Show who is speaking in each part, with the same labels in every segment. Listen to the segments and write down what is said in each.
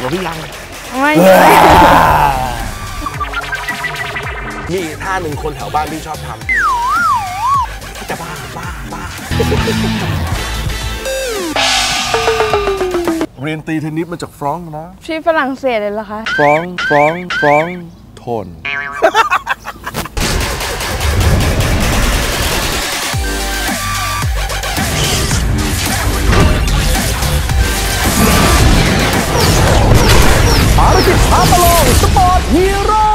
Speaker 1: หัวพี่ยัง
Speaker 2: ไม่
Speaker 1: มีท่าหนึ่งคนแถวบ้านพี่ชอบทำจะบ้าเรียนตีเทนนิสมาจากฟรองก์นะ
Speaker 2: ที่ฝรั่งเศสเลยเหรอคะ
Speaker 1: ฟรองก์ทนภารกิจท้าประลองสปอร์ตฮีโร่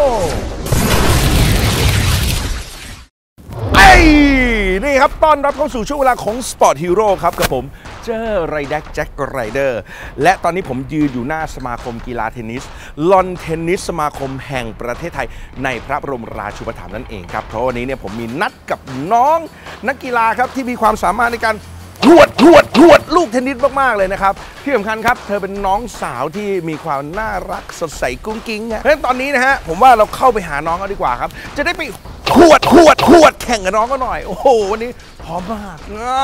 Speaker 1: นี่ครับต้อนรับเข้าสู่ช่วงเวลาของสปอร์ตฮีโร่ครับกับผมเจอไรแดกแจ็คไรเดอร์และตอนนี้ผมยืนอยู่หน้าสมาคมกีฬาเทนนิสลอนเทนนิสสมาคมแห่งประเทศไทยในพระบรมราชูปถัมภ์นั่นเองครับเพราะวันนี้เนี่ยผมมีนัดกับน้องนักกีฬาครับที่มีความสามารถในการหวดลูกเทนนิสมากๆเลยนะครับที่สำคัญครับเธอเป็นน้องสาวที่มีความน่ารักสดใสกุ้งกิ้งเพราะฉะนั้นตอนนี้นะฮะผมว่าเราเข้าไปหาน้องกันดีกว่าครับจะได้ไปขวดแข่งกับน้องก็หน่อยโอ้โหวันนี้พร้อมมาก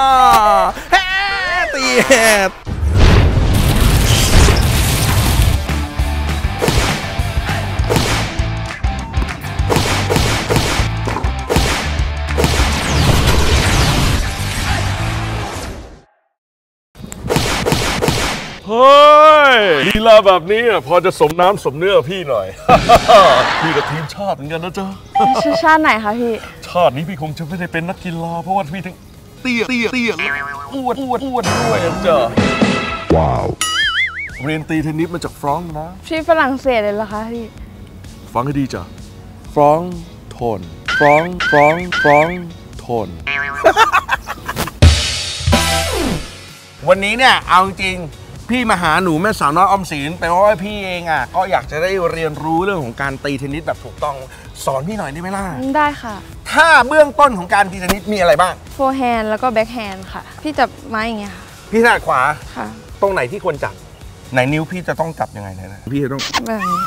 Speaker 1: ตีเฮ้ยลีลาแบบนี้พอจะสมน้ำสมเนื้อพี่หน่อย พี่กับทีมชาติเหมือนกันนะจ๊ะ
Speaker 2: ชาติไหนคะพี่
Speaker 1: ชาตินี้พี่คงจะไม่ได้เป็นนักกีฬาเพราะว่าพี่ทั้งเตี้ยอ้วนด้วยจ้ะว้าวเรียนตีเทนนิสมาจากฟรองก์นะ
Speaker 2: ที่ฝรั่งเศสเลยเหรอคะพี่
Speaker 1: ฟังให้ดีจ้ะฟรองก์ทนฟรองก์ทน วันนี้เนี่ยเอาจริงพี่มาหาหนูแม่สาวน้อยออมสินเป็นเพราะว่าพี่เองก็อยากจะได้เรียนรู้เรื่องของการตีเทนนิสแบบถูกต้องสอนพี่หน่อยได้ไหมล่ะ
Speaker 2: ได้ค่ะ
Speaker 1: ถ้าเบื้องต้นของการตีเทนนิสมีอะไรบ้าง
Speaker 2: โฟร์แฮนด์แล้วก็แบ็คแฮนด์ค่ะพี่จับไม้อย่างเงี้ยค่ะ
Speaker 1: พี่ถนัดขวา
Speaker 2: ค่ะ
Speaker 1: ตรงไหนที่ควรจับไหนนิ้วพี่จะต้องจับยังไงนะพี่จะต้อง
Speaker 2: แบบนี้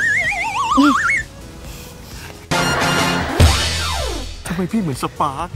Speaker 1: ทำไมพี่เหมือนสปาร์ค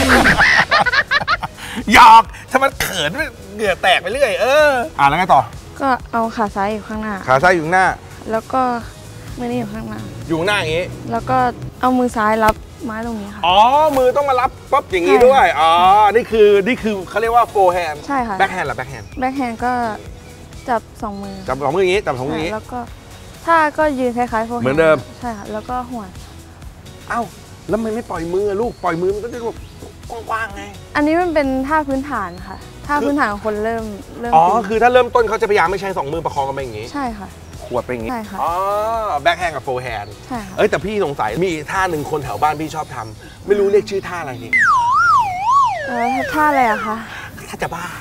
Speaker 1: หยอกถ้ามันเขินเหงื่อแตกไปเรื่อยแล้วไงต่อ
Speaker 2: ก็เอาขาซ้ายอยู่ข้างหน้า
Speaker 1: ขาซ้ายอยู่ข้างหน้า
Speaker 2: แล้วก็มือนี้อยู่ข้างหน้า
Speaker 1: อยู่หน้าอย่างนี้
Speaker 2: แล้วก็เอามือซ้ายรับไม้ตรงนี้ค่ะ
Speaker 1: อ๋อมือต้องมารับปั๊บอย่างนี้ด้วยอ๋อนี่คือเขาเรียกว่าโฟร์แฮนด์
Speaker 2: ใช่ค่ะ
Speaker 1: แบ็คแฮนด์หรือแบ็คแฮนด์
Speaker 2: ก็จับ2 มือ
Speaker 1: จับ2 มืออย่างนี้จับ2 มืออย่างนี้
Speaker 2: แล้วก็ถ้าก็ยืนคล้ายๆโฟร์แฮนด์
Speaker 1: เหมือนเดิม
Speaker 2: ใช่ค่ะแล้วก็หัว
Speaker 1: เอ้าแล้วมันไม่ปล่อยมือลูกปล่อยมือมันก็จะแบบกว้างๆไง
Speaker 2: อันนี้มันเป็นท่าพื้นฐานค่ะท่าพื้นฐานของคนเริ่ม
Speaker 1: อ๋อคือถ้าเริ่มต้นเขาจะพยายามไม่ใช้2 มือประคองกันไปอย่างนี้
Speaker 2: ใช่ค่ะ
Speaker 1: ขวดไปอย่างนี้
Speaker 2: ใช่ค่ะ
Speaker 1: อ๋อแบ็คแฮนด์กับโฟร์แฮนด์
Speaker 2: ใช่ค่ะ
Speaker 1: แต่พี่สงสัยมีท่าหนึ่งคนแถวบ้านพี่ชอบทำไม่รู้เรียกชื่อท่าอะไรนี่
Speaker 2: ท่าอะไรอะคะ
Speaker 1: ถ้าจะบ้า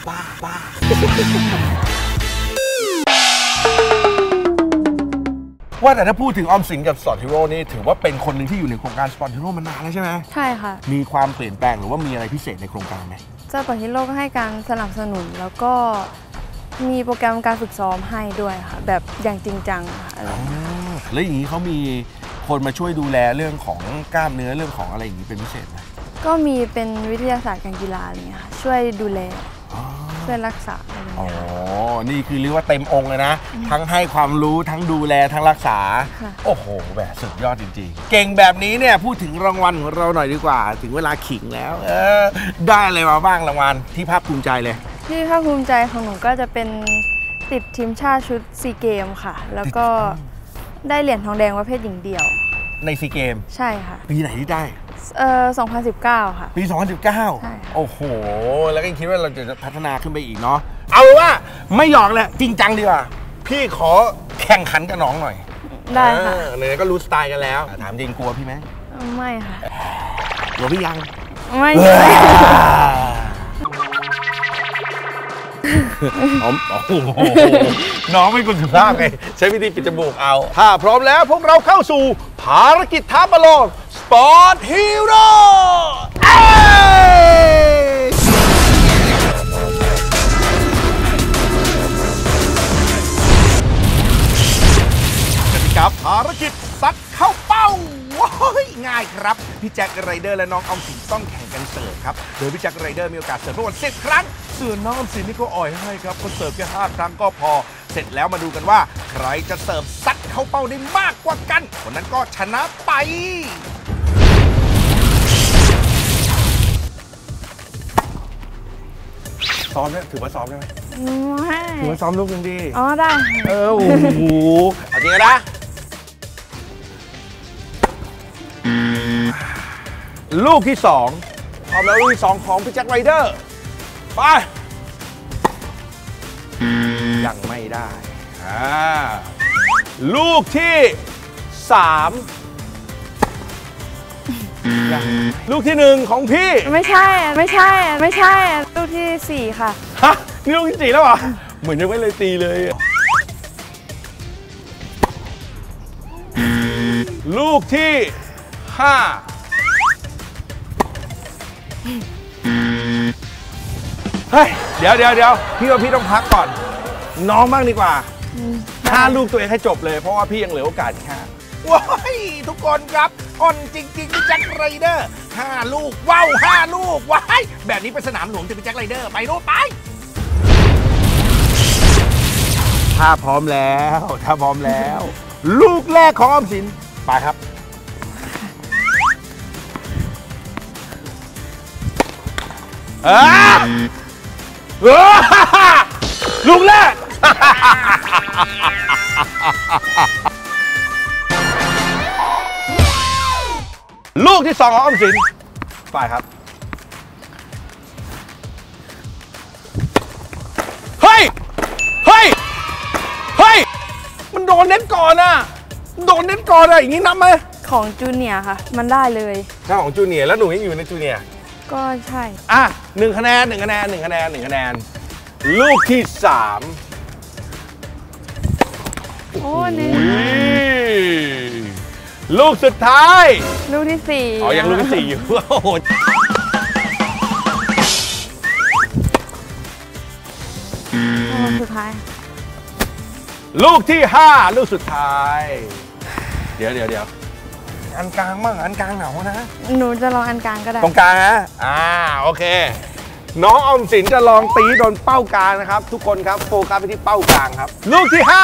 Speaker 1: ว่าแต่ถ้าพูดถึงออมสินกับสปอร์ตฮีโร่นี่ถือว่าเป็นคนหนึ่งที่อยู่ในโครงการสปอร์ตฮีโร่มานานแล้วใช่ไหม
Speaker 2: ใช่ค่ะ
Speaker 1: มีความเปลี่ยนแปลงหรือว่ามีอะไรพิเศษในโครงการไหม
Speaker 2: สปอร์ตฮีโร่ก็ให้การสนับสนุนแล้วก็มีโปรแกรมการฝึกซ้อมให้ด้วยค่ะแบบอย่างจริงจังค่ะ
Speaker 1: แล้วอย่างนี้เขามีคนมาช่วยดูแลเรื่องของกล้ามเนื้อเรื่องของอะไรอย่างนี้เป็นพิเศษไหม
Speaker 2: ก็มีเป็นวิทยาศาสตร์การกีฬาอะไรเงี้ยค่ะช่วยดูแลช่วยรักษา
Speaker 1: อ๋อนี่คือเรียกว่าเต็มองค์เลยนะทั้งให้ความรู้ทั้งดูแลทั้งรักษาโอ้โหแบบสุดยอดจริงๆเก่งแบบนี้เนี่ยพูดถึงรางวัลของเราหน่อยดีกว่าถึงเวลาขิงแล้วได้อะไรมาบ้างรางวัลที่ภาคภูมิใจเลย
Speaker 2: ที่ภาคภูมิใจของหนูก็จะเป็นติดทีมชาติชุดซีเกมค่ะแล้วก็ได้เหรียญทองแดงประเภทหญิงเดี่ยว
Speaker 1: ในซีเกม
Speaker 2: ใช่ค่ะ
Speaker 1: ปีไหนที่ได้
Speaker 2: 2019ค่ะ
Speaker 1: ปี2019
Speaker 2: ใช่
Speaker 1: โอ้โหแล้วก็คิดว่าเราจะพัฒนาขึ้นไปอีกเนาะเอาว่าไม่หยอกเลยจริงจังดีกว่าพี่ขอแข่งขันกับน้องหน่อย
Speaker 2: ได้ค่ะ
Speaker 1: เลยก็รู้สไตล์กันแล้วถามจริงกลัวพี่ไหม
Speaker 2: ไม่ค่ะ
Speaker 1: กลัวพี่ยัง
Speaker 2: ไม่
Speaker 1: น้องไม่กุศลภาพไงใช้วิธีปิดจมูกเอาถ้าพร้อมแล้วพวกเราเข้าสู่ภารกิจท้าประลองสปอร์ตฮีโร่กับภารกิจซัดเข้าเป้าว้ายง่ายครับพี่แจ็คไรเดอร์และน้องออมสินต้องแข่งกันเสิร์ฟครับโดยพี่แจ็คไรเดอร์มีโอกาสเสิร์ฟทั้งหมด10 ครั้งส่วนน้องออมสินนี่ก็อ่อยให้ครับก็เสิร์ฟแค่5 ครั้งก็พอเสร็จแล้วมาดูกันว่าใครจะเสิร์ฟซัดเข้าเป้าได้มากกว่ากันคนนั้นก็ชนะไปซ้อมเนี่ยถือว่าซ้อมได้ไหมถือว่าซ้อมลูกหนึ่งดี
Speaker 2: อ๋อได้
Speaker 1: โอ้โหเอาจริงนะลูกที่2พร้อมแล้วลูกที่2ของพี่แจ็คไรเดอร์ไปยังไม่ได้ลูกที่3ลูกที่1ของพี่
Speaker 2: ไม่ใช่ลูกที่4ค่ะ
Speaker 1: ฮะนี่ลูกที่4แล้วเหรอเหมือนยังไม่เลยตีเลยลูกที่5เฮ้ยเดี๋ยวพี่ว่าพี่ต้องพักก่อนน้องบ้างดีกว่า5 ลูกตัวเองให้จบเลยเพราะว่าพี่ยังเหลือโอกาสแค่ว้ายทุกคนครับอ่อนจริงๆพี่แจ็คไรเดอร์5 ลูกว้าว5 ลูกว้ายแบบนี้ไปสนามหลวงจะพี่แจ็คไรเดอร์ไปโน่นไปถ้าพร้อมแล้วลูกแรกของออมสินไปครับลูกแรกลูกที่2ของออมสินไปครับเฮ้ยมันโดนเน็ตก่อนอะอย่างนี้นับไหม
Speaker 2: ของจูเนียร์ค่ะมันได้เลย
Speaker 1: ถ้าของจูเนียร์แล้วหนูยังอยู่ในจูเนียร์
Speaker 2: ก็ใช่
Speaker 1: 1 คะแนนลูกที่3
Speaker 2: โอ้นี่
Speaker 1: ลูกสุดท้าย
Speaker 2: ลูกที่4
Speaker 1: ยังลูกที่4อยู่โอ้โห
Speaker 2: สุดท้าย
Speaker 1: ลูกที่5ลูกสุดท้ายเดี๋ยวอันกลางบ้างอันกลางเหงานะ
Speaker 2: หนูจะลองอันกลางก็ได้
Speaker 1: ตรงกลางนะโอเคน้องออมสินจะลองตีโดนเป้ากลางนะครับทุกคนครับโฟกัสไปที่เป้ากลางครับลูกที่5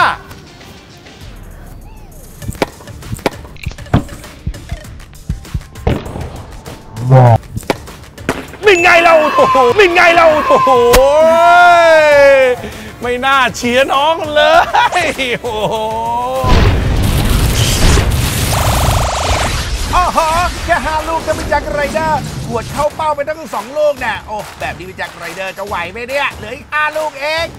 Speaker 1: มินไงเราโอ้โหไม่น่าเชียร์น้องเลยโอ้โหแค่5 ลูกจะพี่แจ็คไรเดอร์หวดเข้าเป้าไปตั้ง2 ลูกเนี่ยโอ้แบบนี้พี่แจ็คไรเดอร์จะไหวไหมเนี่ยเหลืออีก5 ลูกเอง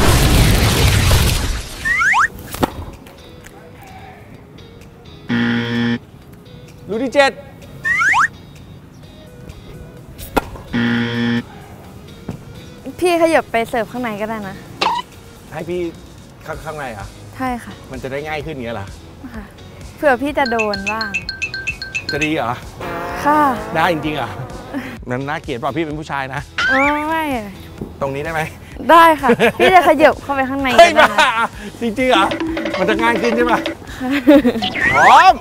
Speaker 1: ลูกที่7
Speaker 2: พี่ขยับไปเสิร์ฟข้างในก็ได้นะ
Speaker 1: ให้พี่ข้างในอ่ะ
Speaker 2: ใช่ค่ะ
Speaker 1: มันจะได้ง่ายขึ้นอย่างนี้เหรอ
Speaker 2: ค่ะเผื่อพี่จะโดนบ้าง
Speaker 1: จะดีเหรอ
Speaker 2: ค่ะ
Speaker 1: ได้จริงๆเหรอนั้นน่าเกลียดเปล่าพี่เป็นผู้ชายนะ
Speaker 2: ไม่
Speaker 1: ตรงนี้ได้ไหม
Speaker 2: ได้ค่ะพี่จะขยับเข้าไปข้างในก็ได้
Speaker 1: จริงๆเหรอมันจะง่ายขึ้นใช่ไหมพร้อม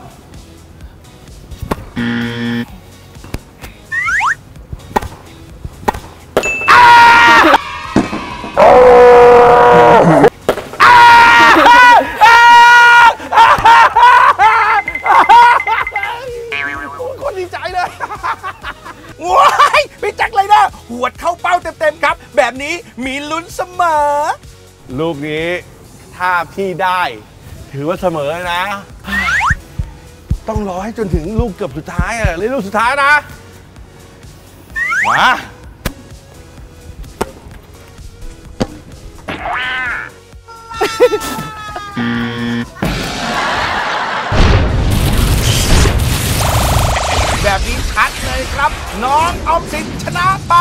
Speaker 1: คนดีใจเลยว้ายพี่แจ็คเลยนะหวดเข้าเป้าเต็มๆครับแบบนี้มีลุ้นเสมอลูกนี้ถ้าพี่ได้ถือว่าเสมอนะ ต้องรอให้จนถึงลูกเกือบสุดท้ายเลยลูกสุดท้ายนะมาแบบนี้ชัดเลยครับน้องออมสินชนะไป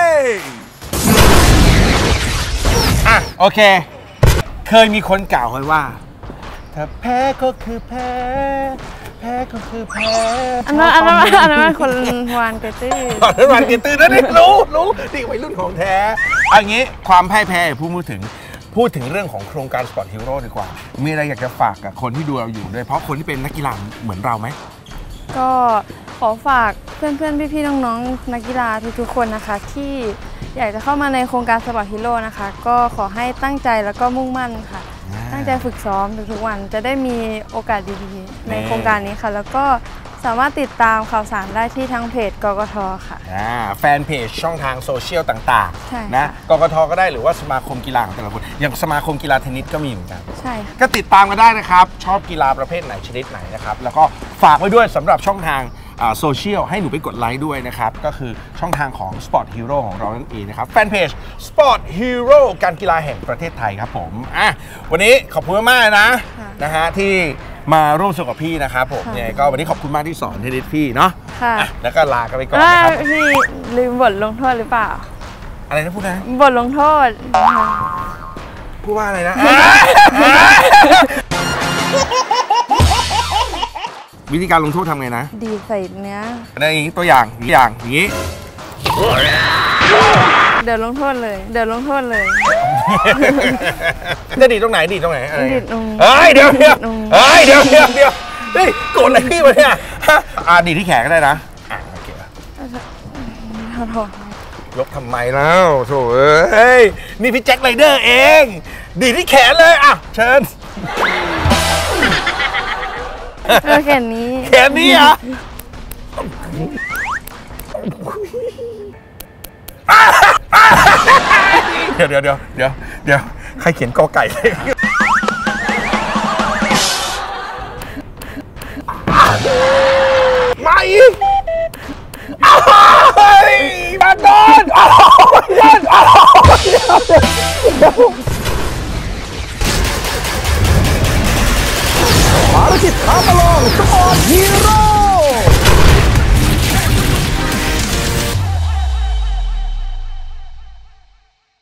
Speaker 1: โอเคเคยมีคนกล่าวไว้ว่าถ้าแพ้ก็คือแพ้ก็คือแพ้
Speaker 2: อันนั้นคนวานเกตื้อ
Speaker 1: วานเกตื้อนั่นเองรู้นี่วัยรุ่นของแท้อันนี้ความพ่ายแพ้พูดถึงเรื่องของโครงการสปอร์ตฮีโร่ดีกว่ามีอะไรอยากจะฝากกับคนที่ดูเราอยู่ด้วยเพราะคนที่เป็นนักกีฬาเหมือนเราไหม
Speaker 2: ก็ขอฝากเพื่อนๆพี่ๆน้องๆนักกีฬาทุกๆคนนะคะที่อยากจะเข้ามาในโครงการสปอร์ตฮีโร่นะคะก็ขอให้ตั้งใจแล้วก็มุ่งมั่นค่ะตั้งใจฝึกซ้อมทุกๆวันจะได้มีโอกาสดีๆในโครงการนี้ค่ะแล้วก็สามารถติดตามข่าวสารได้ที่ทางเพจกกทค่ะ
Speaker 1: แฟนเพจช่องทางโซเชียลต่างๆนะกกทก็ได้หรือว่าสมาคมกีฬาของแต่ละคนอย่างสมาคมกีฬาเทนนิสก็มีเหมือนกัน
Speaker 2: ใช่ค่ะ
Speaker 1: ก็ติดตามกันได้นะครับชอบกีฬาประเภทไหนชนิดไหนนะครับแล้วก็ฝากไว้ด้วยสำหรับช่องทางโซเชียลให้หนูไปกดไลค์ด้วยนะครับก็คือช่องทางของ Sport Hero ของเรานั่นเองนะครับแฟนเพจ Sport Hero การกีฬาแห่งประเทศไทยครับผมวันนี้ขอบคุณมากนะฮะที่มาร่วมสนุกกับพี่นะครับผมเนี่ยก็วันนี้ขอบคุณมากที่สอนเทนนิสพี่เนาะแล้วก็ลากันไปก่อนนะครับ
Speaker 2: พี่ลืมบทลงโทษหรือเปล่า
Speaker 1: อะไรนะพูดนะ
Speaker 2: บทลงโทษ
Speaker 1: พูดว่าอะไรนะวิธีการลงโทษทำไงนะ
Speaker 2: ดีใส่เนื้อ
Speaker 1: ในตัวอย่างอย่างนี้
Speaker 2: เดี๋ยวลงโทษเลย
Speaker 1: จะดีตรงไหนดีตรงไหนอะไร
Speaker 2: ดีตรง
Speaker 1: เดี๋ยวเฮ้ยโกรธอะไรพี่วะเนี่ยดีที่แขนก็ได้นะโอเคยกทำไมแล้วโถ่เอ้ยนี่พี่แจ็คไรเดอร์เองดีที่แขนเลยเชิญ
Speaker 2: แขนนี้
Speaker 1: เดี๋ยวใครเขียนกอไก่มาอีกมาโดนภารกิจท้าประลองสปอร์ตฮีโร่